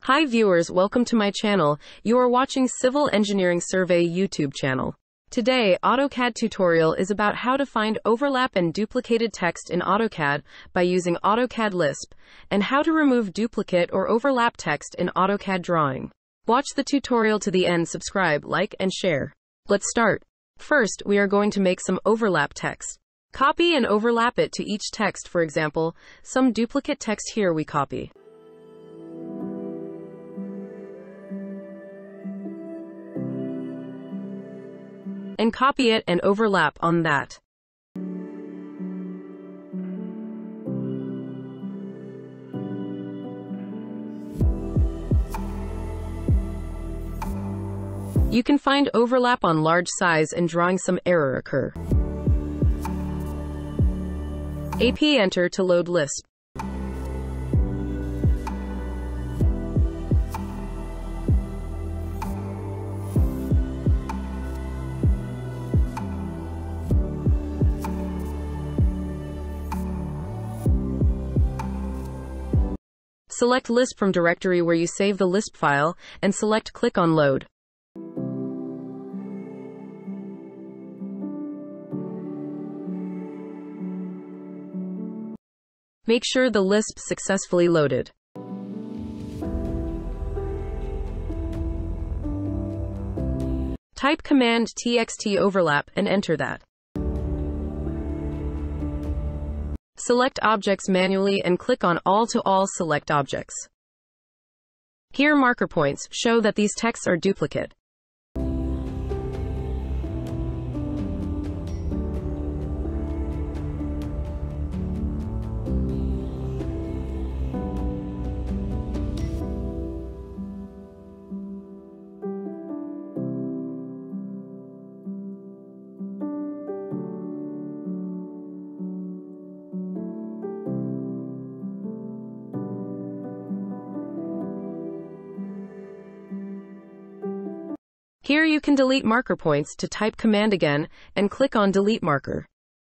Hi viewers, welcome to my channel. You are watching Civil Engineering Survey YouTube channel. Today, AutoCAD tutorial is about how to find overlap and duplicated text in AutoCAD by using AutoCAD Lisp, and how to remove duplicate or overlap text in AutoCAD drawing. Watch the tutorial to the end, subscribe, like, and share. Let's start. First, we are going to make some overlap text. Copy and overlap it to each text. For example, some duplicate text here we copy. And copy it and overlap on that. You can find overlap on large size and drawing some error occur. AP enter to load Lisp. Select Lisp from directory where you save the Lisp file, and click on Load. Make sure the Lisp successfully loaded. Type Command TXT overlap and enter that. Select objects manually and click on All to All select objects. Here marker points show that these texts are duplicate. Here you can delete marker points to type command again and click on delete marker.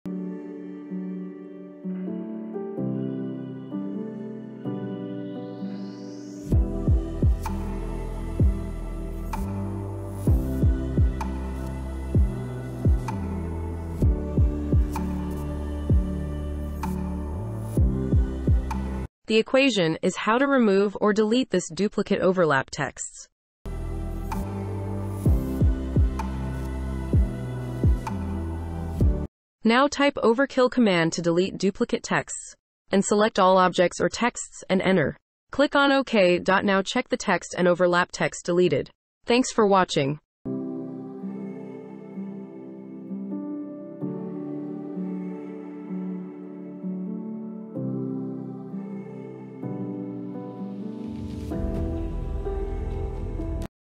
The equation is how to remove or delete this duplicate overlap texts. Now type overkill command to delete duplicate texts, and select all objects or texts and enter. Click on OK. Now check the text and overlap text deleted. Thanks for watching.